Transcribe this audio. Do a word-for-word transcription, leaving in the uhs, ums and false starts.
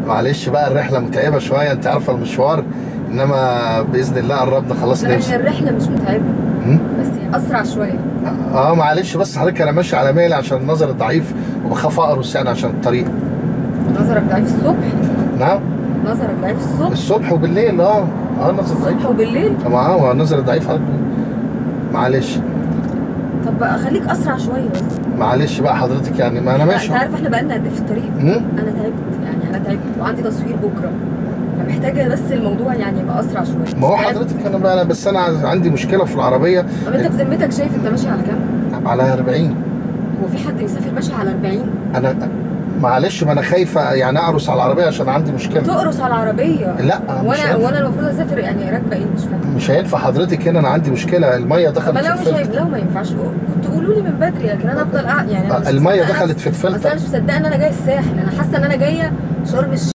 معلش بقى الرحله متعبه شويه، انت عارفه المشوار، انما باذن الله قربنا خلاص لا نوصل. هي الرحله مش متعبه بس يعني اسرع شويه. اه معلش بس حضرتك انا ماشي على ميل عشان النظر ضعيف وبخاف اقرص يعني عشان الطريق. نظرك ضعيف الصبح؟ نعم؟ نظرك ضعيف الصبح؟ الصبح وبالليل اه اه نظر ضعيف. الصبح وبالليل؟ طبعا اه نظر ضعيف حضرتك. معلش. طب بقى خليك اسرع شويه بس. معلش بقى حضرتك يعني ما انا ماشي. انت عارف احنا بقالنا قد ايه في الطريق؟ امم انا تعبت يعني انا تعبت وعندي تصوير بكره، فمحتاجه بس الموضوع يعني يبقى اسرع شويه. ما هو حضرتك انا بقى بس انا عندي مشكله في العربيه. طب انت بذمتك شايف انت ماشي على كام؟ على أربعين. هو في حد يسافر ماشي على أربعين؟ انا معلش ما انا خايفه يعني اقرص على العربيه عشان عندي مشكله. تقرص على العربيه؟ لا وانا وانا المفروض اسافر يعني راكبه ايه مش فاهمه. مش هينفع حضرتك هنا، انا عندي مشكله الميه دخلت طب في لو مش الفلتر. لو ما ينفعش كنت قولوا لي من بدري، لكن انا افضل قاعد يعني. أنا مش الميه مصدقة دخلت في اصل الفلتر. انا مش مصدقه ان انا جايه الساحل، انا حاسه ان انا جايه شرم الشيخ.